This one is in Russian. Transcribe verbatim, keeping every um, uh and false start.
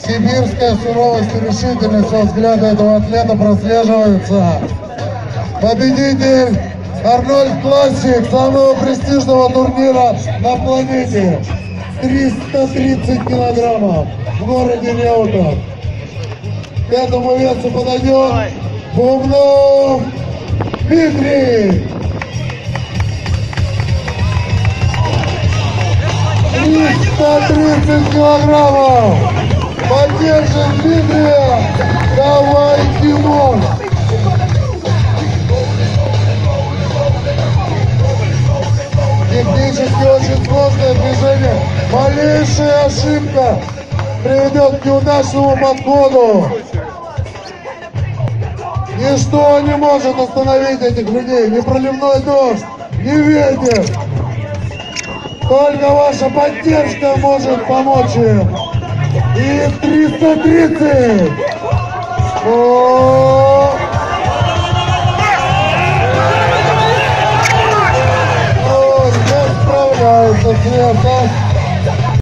Сибирская суровость и решительность во взгляде этого атлета прослеживается. Победитель Арнольд Классик самого престижного турнира на планете. триста тридцать килограммов в городе Реутов. К этому весу подойдет Бубнов Дмитрий. триста тридцать килограммов. Поддержим Дмитрия. Давай, Тимур. Технически очень сложное движение. Малейшая ошибка приведет к неудачному подходу. Ничто не может остановить этих людей. Ни проливной дождь, ни ветер. Только ваша поддержка может помочь им. И триста тридцать. О! Ой, не справляется с весом.